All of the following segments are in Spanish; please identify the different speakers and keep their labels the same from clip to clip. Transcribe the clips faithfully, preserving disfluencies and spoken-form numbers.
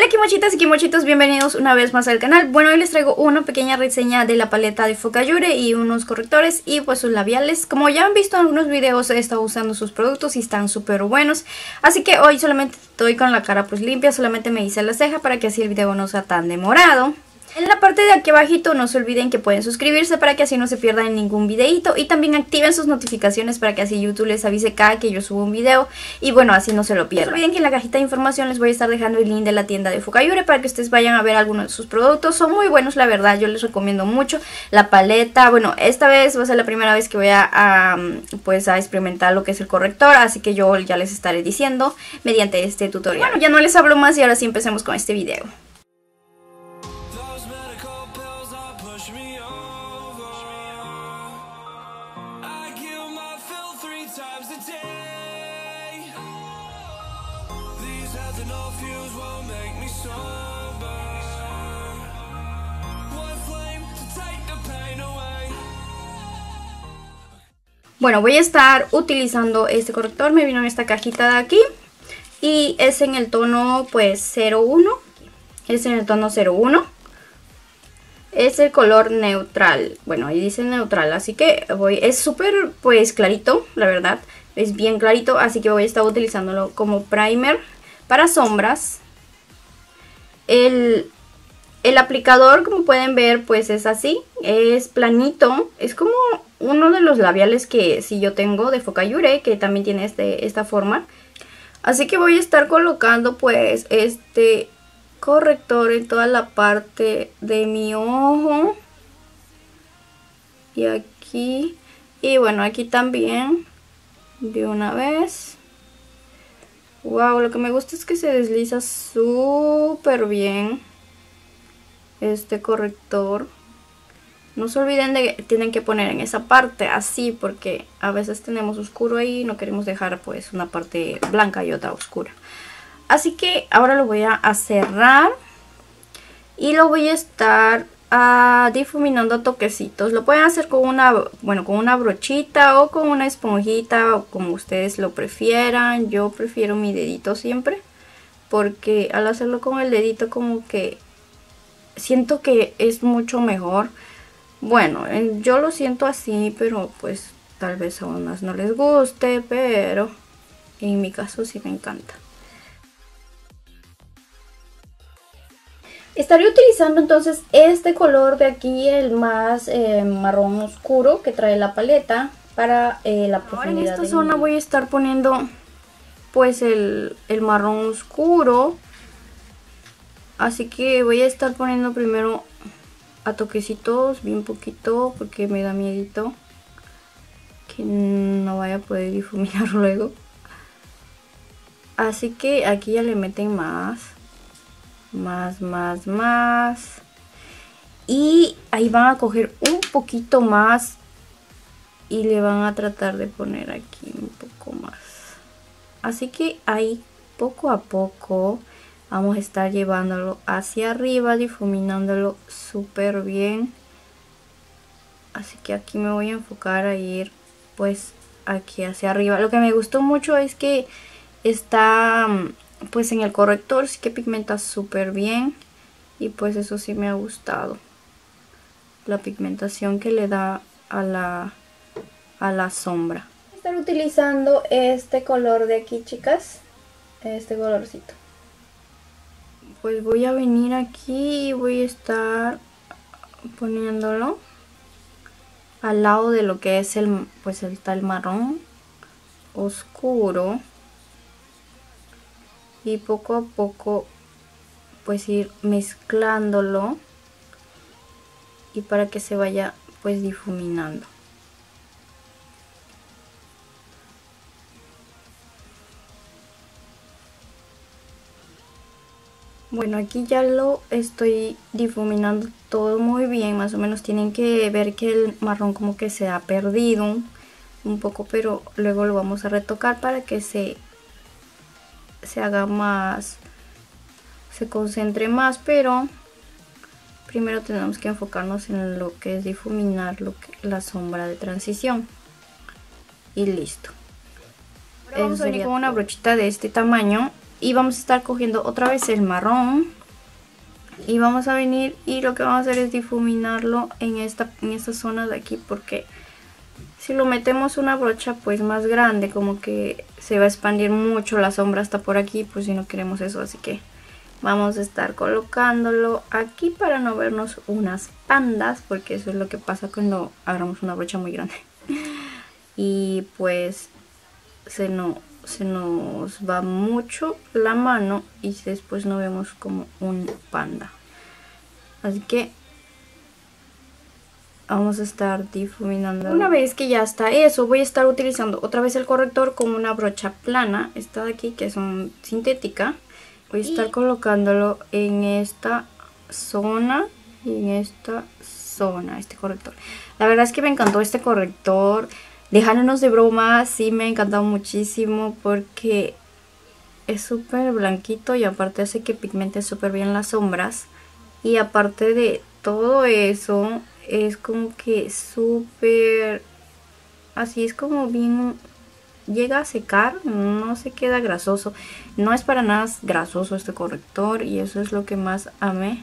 Speaker 1: Kimochitas y Kimochitos, bienvenidos una vez más al canal. Bueno, hoy les traigo una pequeña reseña de la paleta de Focallure y unos correctores y pues sus labiales. Como ya han visto en algunos videos, he estado usando sus productos y están súper buenos. Así que hoy solamente estoy con la cara pues limpia, solamente me hice la ceja para que así el video no sea tan demorado. En la parte de aquí abajito no se olviden que pueden suscribirse para que así no se pierdan ningún videito. Y también activen sus notificaciones para que así YouTube les avise cada que yo subo un video. Y bueno, así no se lo pierdan. No se olviden que en la cajita de información les voy a estar dejando el link de la tienda de Focallure para que ustedes vayan a ver algunos de sus productos. Son muy buenos, la verdad, yo les recomiendo mucho. La paleta, bueno, esta vez va a ser la primera vez que voy a, a pues a experimentar lo que es el corrector. Así que yo ya les estaré diciendo mediante este tutorial. Bueno, ya no les hablo más y ahora sí empecemos con este video. Bueno, voy a estar utilizando este corrector, me vino en esta cajita de aquí y es en el tono pues cero uno, es en el tono cero uno, es el color neutral, bueno ahí dice neutral, así que voy, es súper pues clarito, la verdad, es bien clarito, así que voy a estar utilizándolo como primer para sombras. El... El aplicador, como pueden ver, pues es así, es planito, es como uno de los labiales que sí yo tengo de Focallure, que también tiene este, esta forma. Así que voy a estar colocando pues este corrector en toda la parte de mi ojo. Y aquí, y bueno, aquí también, de una vez. Wow, lo que me gusta es que se desliza súper bien este corrector. No se olviden de que tienen que poner en esa parte así, porque a veces tenemos oscuro ahí y no queremos dejar pues una parte blanca y otra oscura. Así que ahora lo voy a cerrar y lo voy a estar uh, difuminando a toquecitos. Lo pueden hacer con una, bueno, con una brochita o con una esponjita, o como ustedes lo prefieran. Yo prefiero mi dedito siempre, porque al hacerlo con el dedito como que siento que es mucho mejor. Bueno, yo lo siento así, pero pues tal vez a unas no les guste, pero en mi caso sí me encanta. Estaré utilizando entonces este color de aquí, el más eh, marrón oscuro que trae la paleta para eh, la profundidad. Ahora en esta zona voy a estar poniendo pues el, el marrón oscuro. Así que voy a estar poniendo primero a toquecitos, bien poquito, porque me da miedito que no vaya a poder difuminar luego. Así que aquí ya le meten más, más, más, más. Y ahí van a coger un poquito más y le van a tratar de poner aquí un poco más. Así que ahí poco a poco vamos a estar llevándolo hacia arriba, difuminándolo súper bien. Así que aquí me voy a enfocar a ir pues aquí hacia arriba. Lo que me gustó mucho es que está pues en el corrector, sí que pigmenta súper bien. Y pues eso sí me ha gustado, la pigmentación que le da a la, a la sombra. Voy a estar utilizando este color de aquí, chicas, este colorcito. Pues voy a venir aquí y voy a estar poniéndolo al lado de lo que es el, pues el tal marrón oscuro. Y poco a poco pues ir mezclándolo. Y para que se vaya pues difuminando. Bueno, aquí ya lo estoy difuminando todo muy bien. Más o menos tienen que ver que el marrón como que se ha perdido un poco, pero luego lo vamos a retocar para que se, se haga más, se concentre más, pero primero tenemos que enfocarnos en lo que es difuminar lo que, la sombra de transición. Y listo. Ahora vamos a venir con una brochita de este tamaño y vamos a estar cogiendo otra vez el marrón Y vamos a venir y lo que vamos a hacer es difuminarlo en esta, en esta zona de aquí, porque si lo metemos una brocha pues más grande, como que se va a expandir mucho la sombra hasta por aquí, pues si no queremos eso. Así que vamos a estar colocándolo aquí para no vernos unas pandas, porque eso es lo que pasa cuando agarramos una brocha muy grande. Y pues se, no, se nos va mucho la mano y después no vemos como un panda. Así que vamos a estar difuminando. Una vez que ya está eso, voy a estar utilizando otra vez el corrector con una brocha plana, esta de aquí que es un sintética. Voy a estar y... colocándolo en esta zona y en esta zona, este corrector. La verdad es que me encantó este corrector. Dejándonos de broma, sí me ha encantado muchísimo porque es súper blanquito y aparte hace que pigmente súper bien las sombras. Y aparte de todo eso, es como que súper, así es como bien, llega a secar, no se queda grasoso. No es para nada grasoso este corrector y eso es lo que más amé.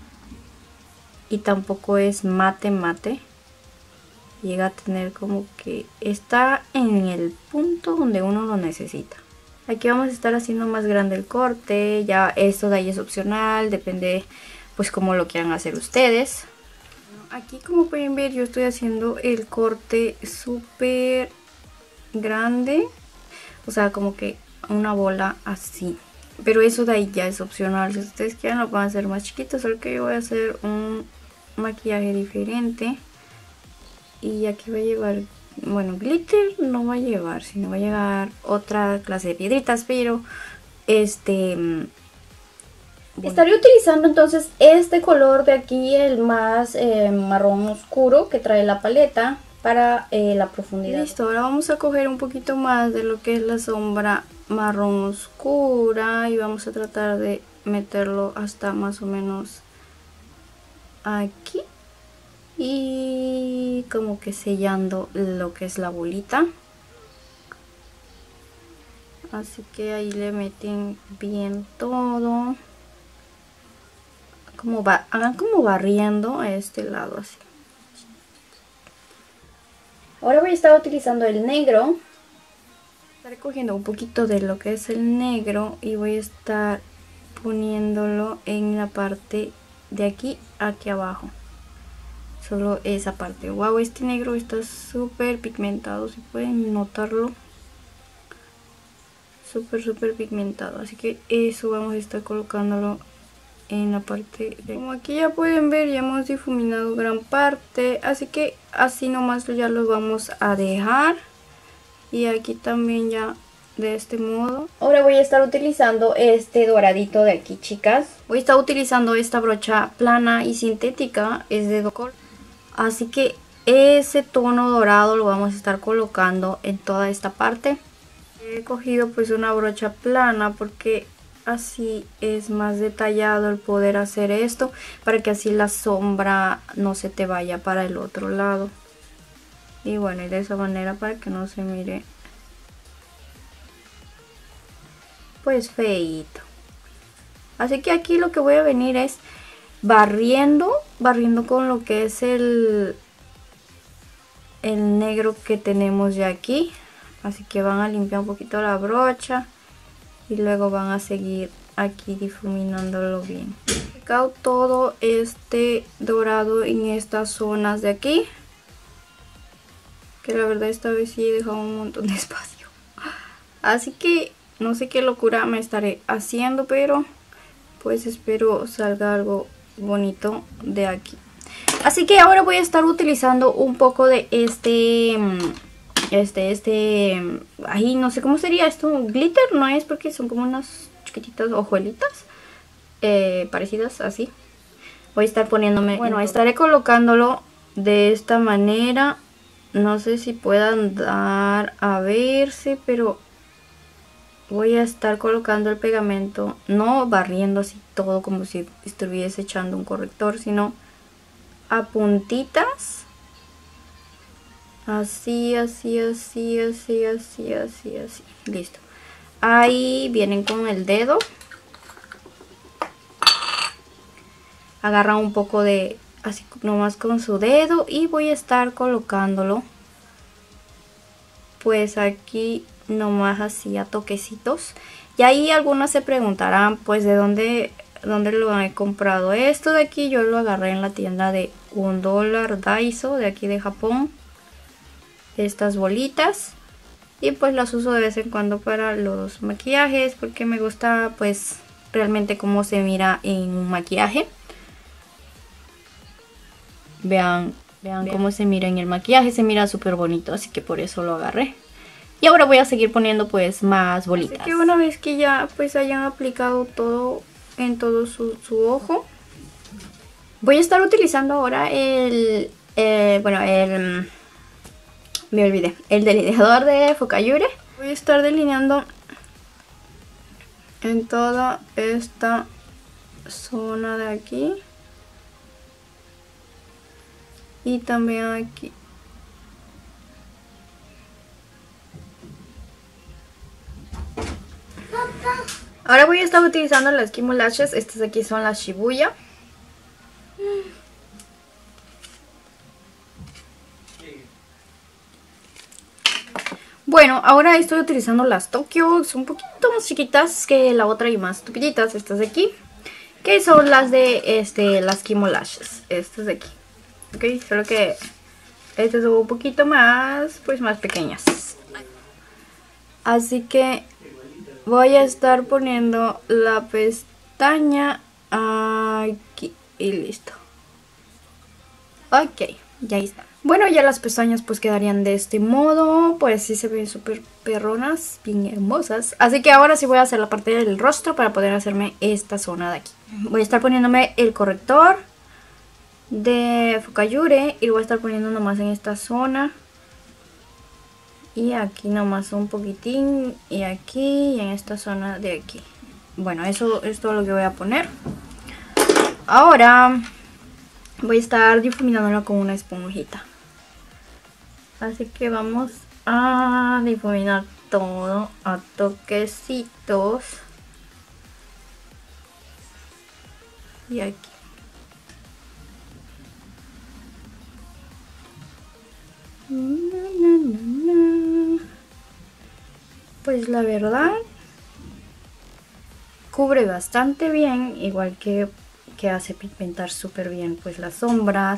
Speaker 1: Y tampoco es mate mate. Llega a tener como que está en el punto donde uno lo necesita. Aquí vamos a estar haciendo más grande el corte. Ya esto de ahí es opcional, depende pues como lo quieran hacer ustedes. Aquí como pueden ver yo estoy haciendo el corte súper grande, o sea como que una bola así, pero eso de ahí ya es opcional. Si ustedes quieren lo pueden hacer más chiquito, solo que yo voy a hacer un maquillaje diferente. Y aquí voy a llevar, bueno, glitter no va a llevar, sino va a llevar otra clase de piedritas, pero este... Bueno. Estaré utilizando entonces este color de aquí, el más eh, marrón oscuro que trae la paleta para eh, la profundidad. Listo, ahora vamos a coger un poquito más de lo que es la sombra marrón oscura y vamos a tratar de meterlo hasta más o menos aquí. Y como que sellando lo que es la bolita. Así que ahí le meten bien todo. Como va, hagan como barriendo a este lado así. Ahora voy a estar utilizando el negro. Estaré cogiendo un poquito de lo que es el negro y voy a estar poniéndolo en la parte de aquí, aquí abajo. Solo esa parte. Wow, este negro está súper pigmentado, si pueden notarlo. Súper, súper pigmentado. Así que eso vamos a estar colocándolo en la parte de... Como aquí ya pueden ver, ya hemos difuminado gran parte. Así que así nomás ya lo vamos a dejar. Y aquí también ya de este modo. Ahora voy a estar utilizando este doradito de aquí, chicas. Voy a estar utilizando esta brocha plana y sintética. Es de Docol. Así que ese tono dorado lo vamos a estar colocando en toda esta parte. He cogido pues una brocha plana porque así es más detallado el poder hacer esto, para que así la sombra no se te vaya para el otro lado. Y bueno, y de esa manera para que no se mire pues feíto. Así que aquí lo que voy a venir es barriendo, barriendo con lo que es el, el negro que tenemos ya aquí. Así que van a limpiar un poquito la brocha y luego van a seguir aquí difuminándolo bien. He sacado todo este dorado en estas zonas de aquí, que la verdad esta vez sí he dejado un montón de espacio. Así que no sé qué locura me estaré haciendo, pero pues espero salga algo bonito de aquí. Así que ahora voy a estar utilizando un poco de este... Este, este, ahí no sé cómo sería esto, glitter no es porque son como unas chiquititas hojuelitas eh, parecidas así. Voy a estar poniéndome, bueno, estaré colocándolo de esta manera. No sé si puedan dar a verse, pero voy a estar colocando el pegamento, no barriendo así todo como si estuviese echando un corrector, sino a puntitas. Así, así, así, así, así, así, así. Listo. Ahí vienen con el dedo. agarran un poco de, así nomás con su dedo, y voy a estar colocándolo pues aquí nomás así a toquecitos. Y ahí algunos se preguntarán pues de dónde, dónde lo he comprado. Esto de aquí yo lo agarré en la tienda de un dólar Daiso de aquí de Japón. Estas bolitas. Y pues las uso de vez en cuando para los maquillajes, porque me gusta pues realmente cómo se mira en un maquillaje. Vean, vean, vean cómo se mira en el maquillaje, se mira súper bonito, así que por eso lo agarré. Y ahora voy a seguir poniendo pues más bolitas. Así que una vez que ya pues hayan aplicado todo en todo su, su ojo, voy a estar utilizando ahora el, eh, bueno, el... me olvidé, el delineador de Focallure. Voy a estar delineando en toda esta zona de aquí y también aquí. Ahora voy a estar utilizando las Kimo Lashes. Estas de aquí son las Shibuya. Bueno, ahora estoy utilizando las Tokyo, son un poquito más chiquitas que la otra y más tupiditas, estas de aquí, que son las de este, las Kimo Lashes, estas de aquí, ok, solo que estas son un poquito más, pues más pequeñas. Así que voy a estar poniendo la pestaña aquí y listo. Ok, ya está. Bueno, ya las pestañas pues quedarían de este modo, pues sí se ven súper perronas, bien hermosas. Así que ahora sí voy a hacer la parte del rostro para poder hacerme esta zona de aquí. Voy a estar poniéndome el corrector de Focallure y lo voy a estar poniendo nomás en esta zona. Y aquí nomás un poquitín, y aquí y en esta zona de aquí. Bueno, eso es todo lo que voy a poner. Ahora voy a estar difuminándolo con una esponjita. Así que vamos a difuminar todo a toquecitos. Y aquí. Pues la verdad cubre bastante bien, igual que, que hace pigmentar súper bien pues las sombras.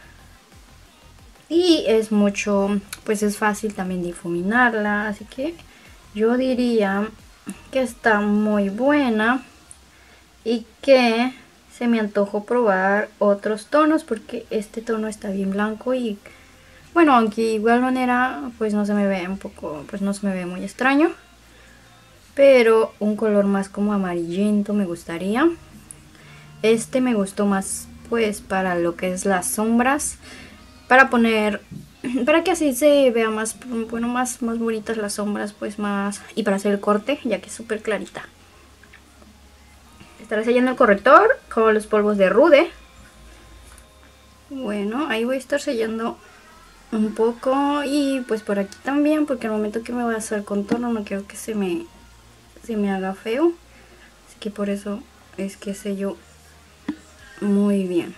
Speaker 1: Y es mucho, pues es fácil también difuminarla, así que yo diría que está muy buena y que se me antojó probar otros tonos, porque este tono está bien blanco y bueno, aunque de igual manera pues no se me ve un poco, pues no se me ve muy extraño, pero un color más como amarillento me gustaría. Este me gustó más pues para lo que es las sombras, para poner, para que así se vea más, bueno, más, más bonitas las sombras, pues más, y para hacer el corte, ya que es súper clarita. Estaré sellando el corrector con los polvos de Rude. Bueno, ahí voy a estar sellando un poco y pues por aquí también, porque al momento que me voy a hacer contorno no quiero que se me, se me haga feo. Así que por eso es que sello muy bien.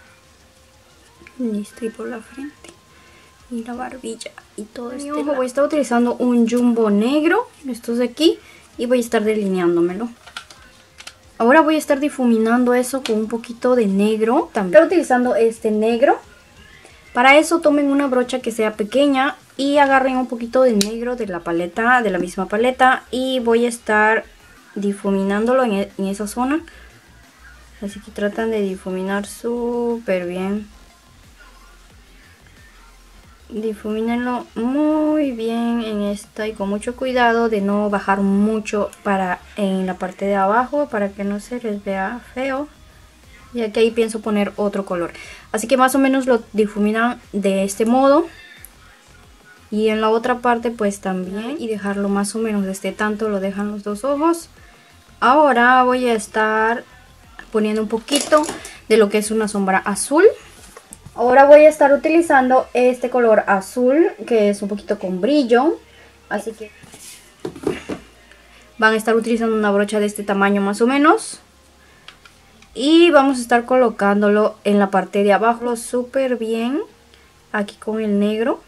Speaker 1: Listo, y por la frente y la barbilla y todo este ojo. Voy a estar utilizando un jumbo negro, estos de aquí, y voy a estar delineándomelo. Ahora voy a estar difuminando eso con un poquito de negro también. Estoy utilizando este negro. Para eso tomen una brocha que sea pequeña y agarren un poquito de negro de la paleta, de la misma paleta, y voy a estar difuminándolo en, en esa zona. Así que tratan de difuminar súper bien. Difumínenlo muy bien en esta y con mucho cuidado de no bajar mucho para en la parte de abajo, para que no se les vea feo, ya que ahí pienso poner otro color. Así que más o menos lo difuminan de este modo, y en la otra parte pues también, y dejarlo más o menos de este tanto lo dejan los dos ojos. Ahora voy a estar poniendo un poquito de lo que es una sombra azul. Ahora voy a estar utilizando este color azul, que es un poquito con brillo. Así que van a estar utilizando una brocha de este tamaño más o menos. Y vamos a estar colocándolo en la parte de abajo súper bien. Aquí con el negro.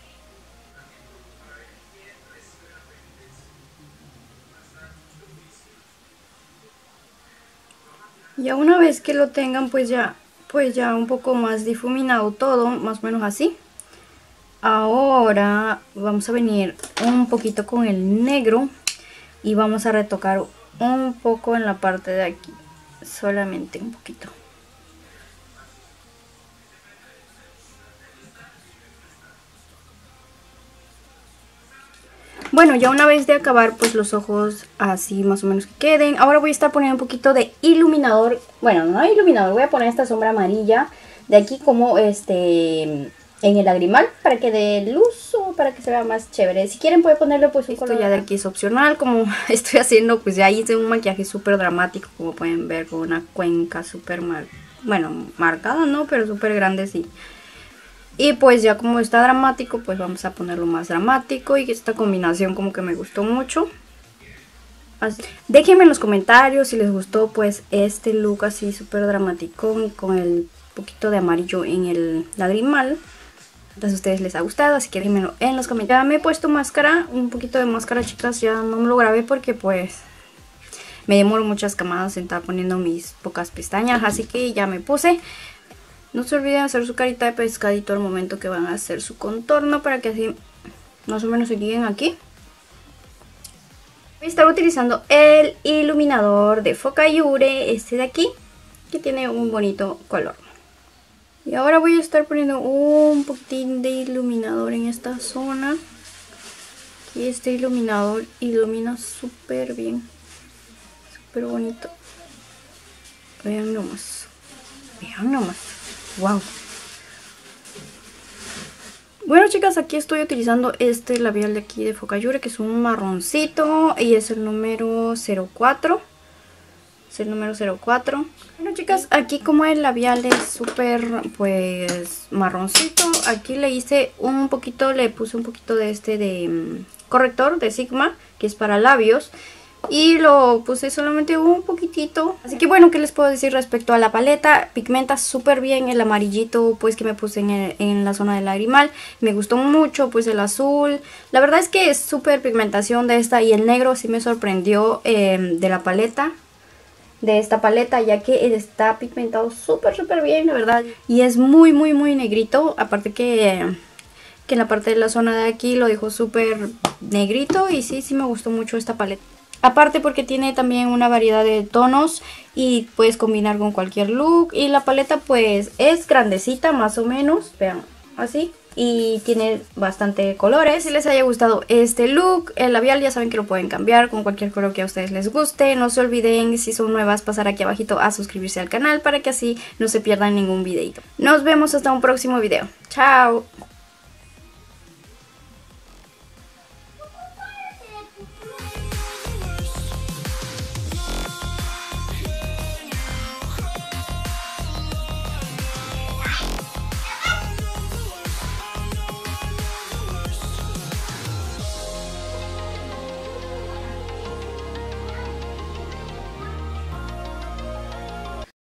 Speaker 1: Ya una vez que lo tengan pues ya, pues ya un poco más difuminado todo, más o menos así. Ahora vamos a venir un poquito con el negro y vamos a retocar un poco en la parte de aquí, solamente un poquito. Bueno, ya una vez de acabar pues los ojos así más o menos que queden, ahora voy a estar poniendo un poquito de iluminador. Bueno, no iluminador, voy a poner esta sombra amarilla de aquí como este en el lagrimal para que dé luz o para que se vea más chévere. Si quieren pueden ponerle pues un color. Esto ya de aquí es opcional, como estoy haciendo pues ya hice un maquillaje súper dramático, como pueden ver, con una cuenca súper mar bueno, marcada no, pero súper grande sí. Y pues ya como está dramático, pues vamos a ponerlo más dramático. Y esta combinación como que me gustó mucho. Así. Déjenme en los comentarios si les gustó pues este look así súper dramático con el poquito de amarillo en el lagrimal. Entonces a ustedes les ha gustado, así que déjenmelo en los comentarios. Ya me he puesto máscara, un poquito de máscara, chicas. Ya no me lo grabé porque pues me demoro muchas camadas en estar poniendo mis pocas pestañas. Así que ya me puse. No se olviden hacer su carita de pescadito al momento que van a hacer su contorno, para que así más o menos se lleguen aquí. Voy a estar utilizando el iluminador de Focallure, este de aquí, que tiene un bonito color. Y ahora voy a estar poniendo un poquitín de iluminador en esta zona. Y este iluminador ilumina súper bien, súper bonito. Vean nomás, vean nomás. Wow. Bueno, chicas, aquí estoy utilizando este labial de aquí de Focallure, que es un marroncito y es el número cero cuatro. Es el número cero cuatro. Bueno, chicas, aquí como el labial es súper pues marroncito, aquí le hice un poquito, le puse un poquito de este de um, corrector de Sigma, que es para labios. Y lo puse solamente un poquitito. Así que bueno, ¿qué les puedo decir respecto a la paleta? Pigmenta súper bien el amarillito pues que me puse en, el, en la zona del lagrimal. Me gustó mucho pues el azul. La verdad es que es súper pigmentación de esta. Y el negro sí me sorprendió eh, de la paleta. De esta paleta, ya que está pigmentado súper súper bien, la verdad. Y es muy muy muy negrito. Aparte que... que en la parte de la zona de aquí lo dejó súper negrito. Y sí, sí me gustó mucho esta paleta. Aparte porque tiene también una variedad de tonos y puedes combinar con cualquier look. Y la paleta pues es grandecita más o menos, vean, así. Y tiene bastante colores. Si les haya gustado este look, el labial ya saben que lo pueden cambiar con cualquier color que a ustedes les guste. No se olviden, si son nuevas, pasar aquí abajito a suscribirse al canal para que así no se pierdan ningún videito. Nos vemos hasta un próximo video. Chao.